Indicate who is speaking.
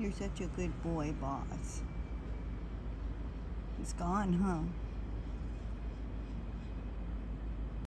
Speaker 1: You're such a good boy, boss. He's gone, huh?